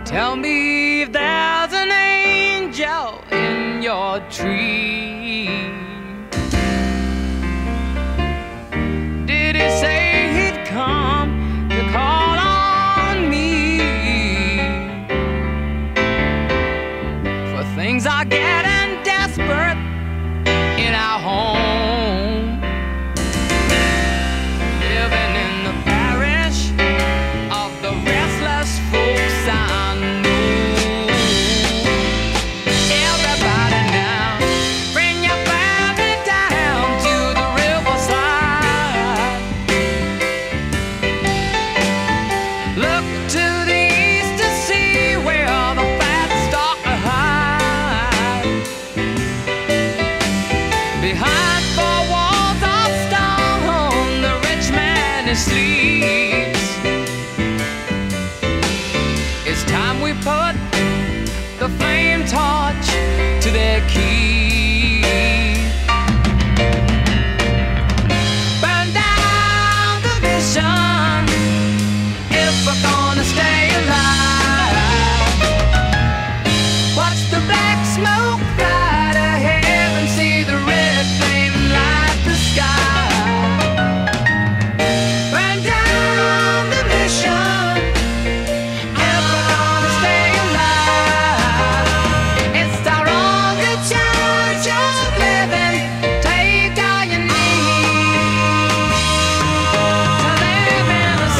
Tell me if there's an angel in your tree. Did he say he'd come to call on me? For things are getting desperate in our home, living in the parish of the restless folks I know. Everybody now, bring your family down to the riverside. Look to the east to see where the fat stock hide. Behind four walls of stone, the rich man is sleeps. It's time we put the flame torch to their key. Burn down the vision if we're gonna stay alive. Watch the black smoke fly to heaven, see the red flame light the sky. Burn down the mission if we're gonna stay alive. It's our only chance of living. Take all you need to live in the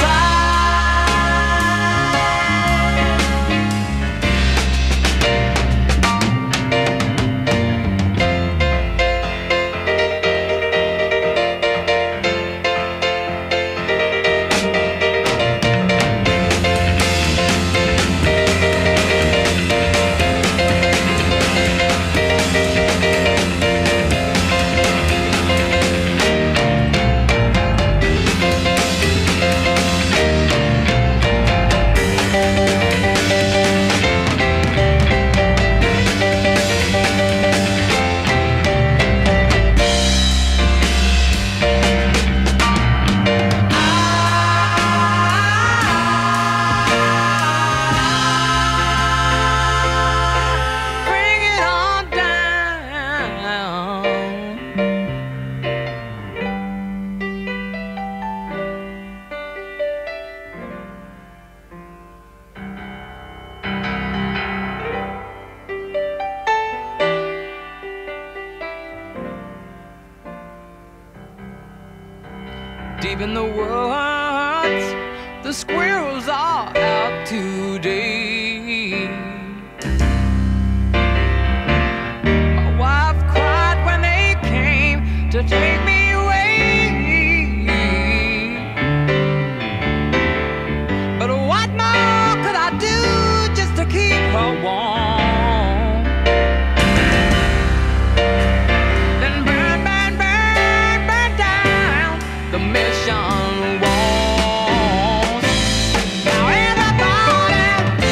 bring it on down. Deep in the woods, the squirrels are out today. My wife cried when they came to take me away. But what more could I do just to keep her warm? Then burn, burn, burn, burn down the mission walls. Now everybody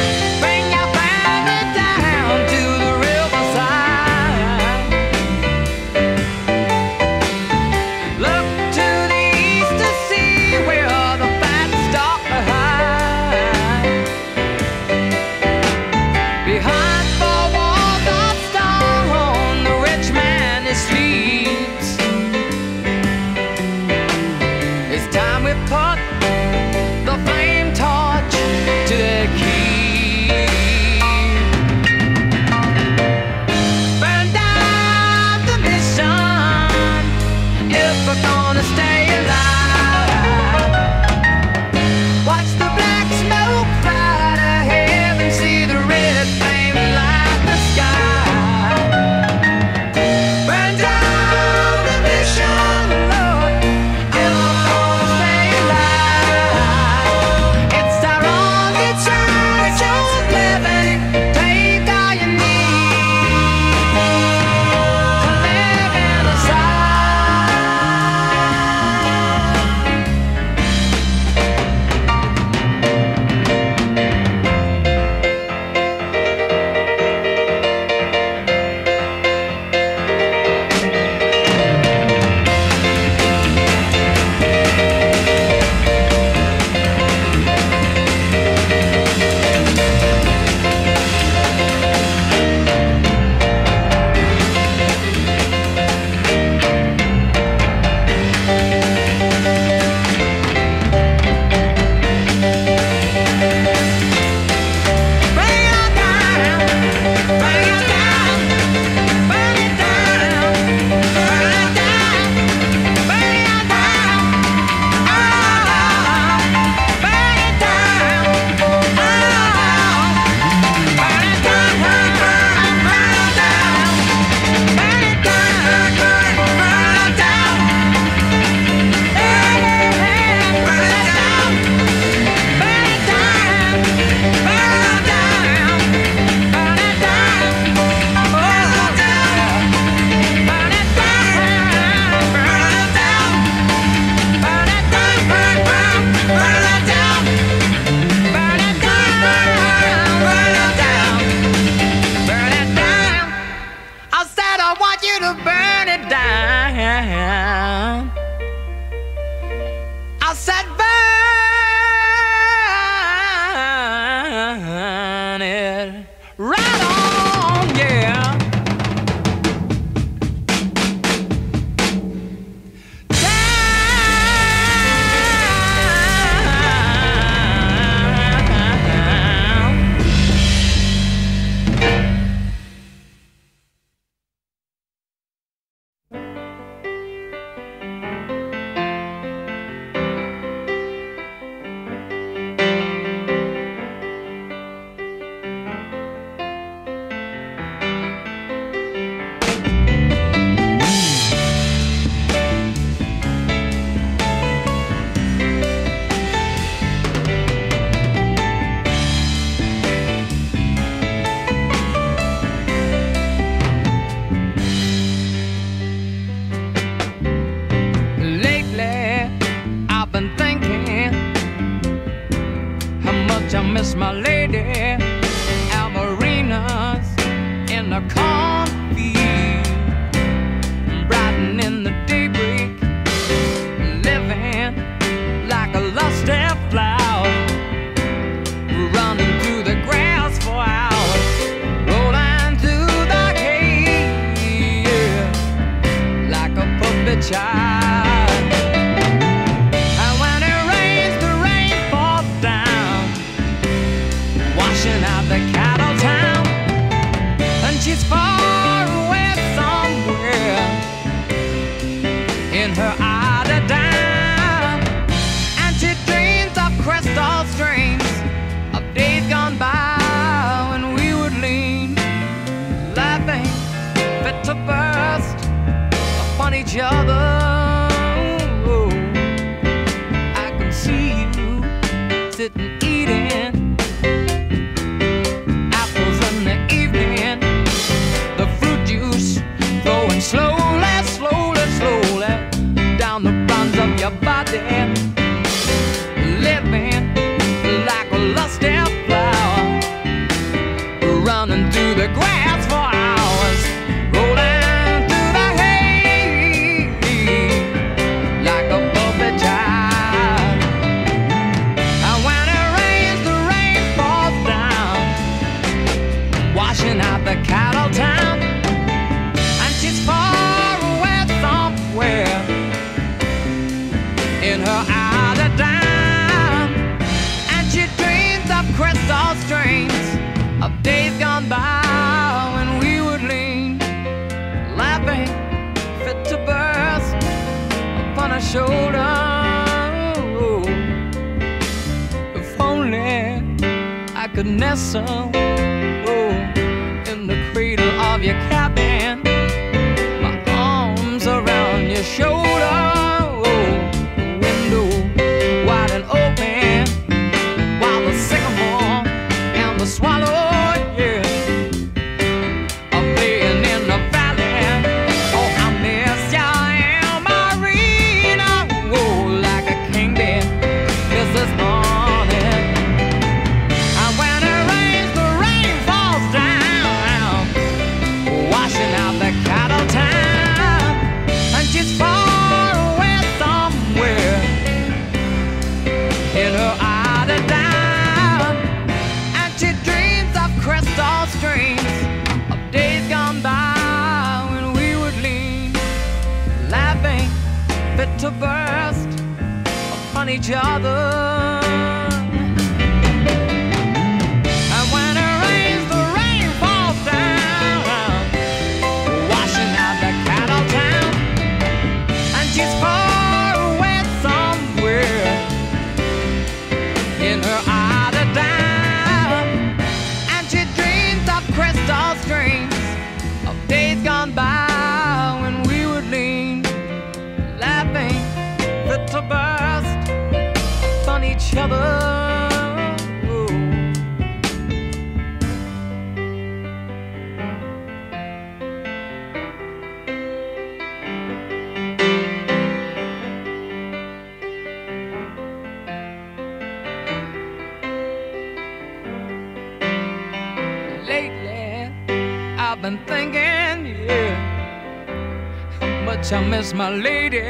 much I miss my lady. Amorena's in the cornfield, brighten in the daybreak, living like a lost flower, running through the grass for hours, rolling through the hay, yeah, like a puppet child. And when it rains, the rain falls down, washing out the cattle town. And she's far away somewhere, in her eider down, and she dreams of crystal strings, of days gone by when we would lean, laughing, fit to burst upon each other. Oh, I can see you sitting eating apples in the evening, the fruit juice flowing slowly, slowly, slowly down the fronts of your body, living like a lusty flower, running through the grass for hours, rolling through the hay like a puppet child. And when it rains, the rain falls down, washing out the cattle town. And she's far away somewhere, in her eider down, and she dreams of crystal strings, of days gone by when we would lean, laughing, fit to burst upon her shoulder. Oh, if only I could nestle, oh, in the cradle of your cabin, my arms around your shoulder, oh, the window wide and open, while the sycamore and the swallow, yeah, are playing in the valley. Oh, I miss ya, Amoreena, oh, like a king bee misses morning. And when it rains, the rain falls down, washing out the cattle town. And she's far away somewhere, in her eider down, and she dreams of crystal strings, of days gone by when we would lean, laughing, fit to burst upon each other. And when it rains, the rain falls down, washing out the cattle town. And she's far away somewhere, in her eider down, and she dreams of crystal strings, of days gone by when we would lean, laughing, fit to burst upon each other. Lately, I've been thinking, yeah, how much I miss my lady.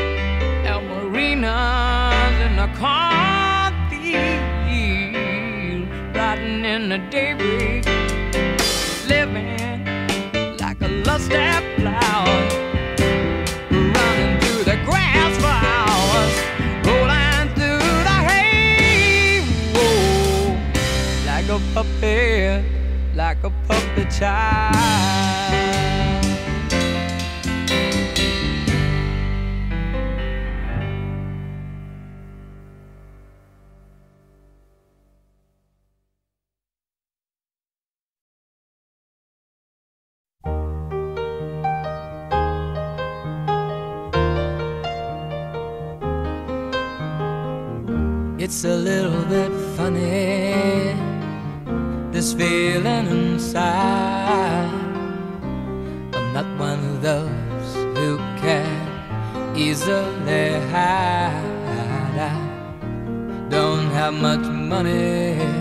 Amorena's in the cornfield, riding in the daybreak, living like a lusty flower, running through the grass for hours, rolling through the hay, whoa, like a puppet, like a puppet child. It's a little bit funny, this feeling inside. I'm not one of those who can easily hide. I don't have much money,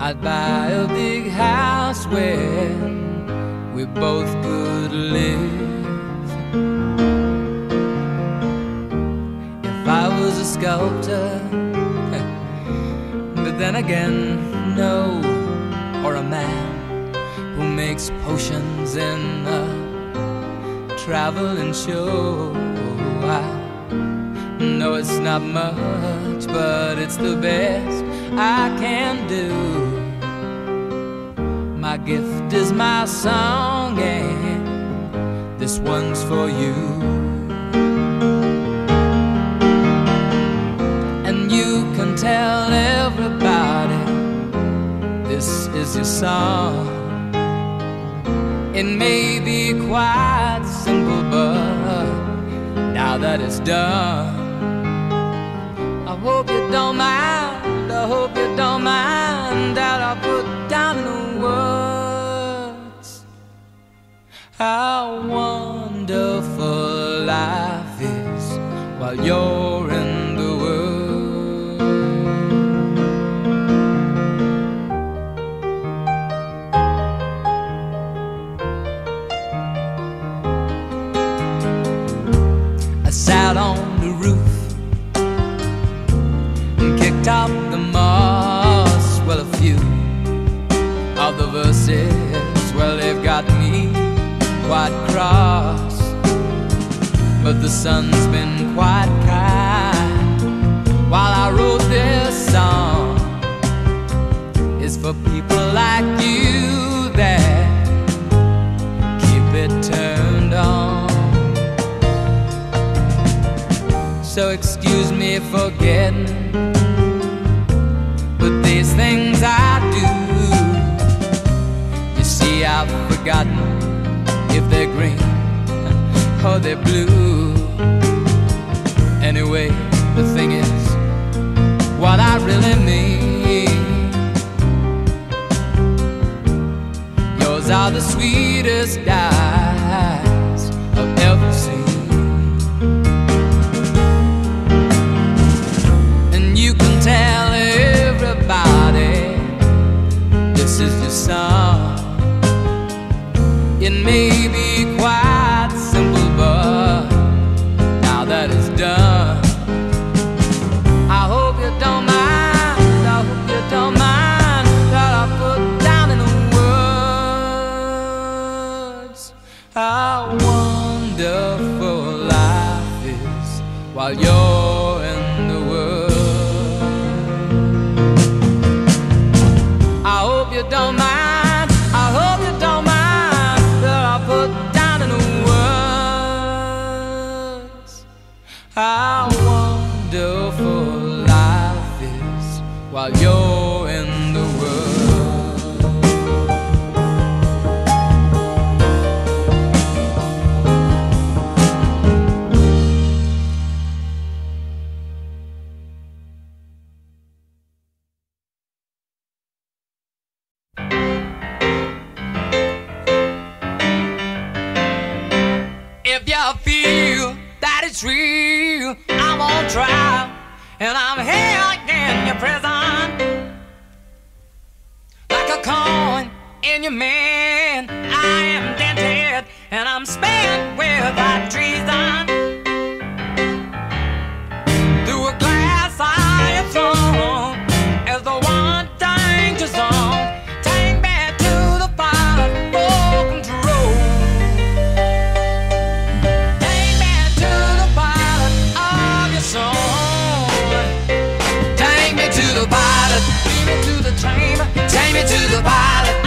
I'd buy a big house where we both could live. If I was a sculptor, but then again, no, or a man who makes potions in a traveling show. I know it's not much, but it's the best I can do. My gift is my song, and this one's for you. And you can tell everybody this is your song. It may be quite simple, but now that it's done, I hope you don't mind, I hope you don't mind that I put down in the words how wonderful life is while you're in the world. I sat on the roof and kicked up the moss. Well, a few of the verses, well, they've got me quite cross, but the sun's been quite kind while I wrote this song. It's for people like you that keep it turned on. So excuse me for getting, but these things I do, you see, I've forgotten if they're green or they're blue. Anyway, the thing is, what I really mean, yours are the sweetest eyes I've ever seen. Tell everybody this is your song. It may be quite simple, but now that it's done, I hope you don't mind, I hope you don't mind that I put down in the words how wonderful life is while you're in the world. I hope you don't mind, I hope you don't mind that I put down in the words how wonderful life is while you're in the I feel that it's real, I'm on trial, and I'm held in your prison like a coin in your man. I am dented and I'm spent without treason. Through a glass I am thrown as the one danger zone. Take me to the fire for control. Take me to the pilot, lead me to the chamber, take me to the pilot.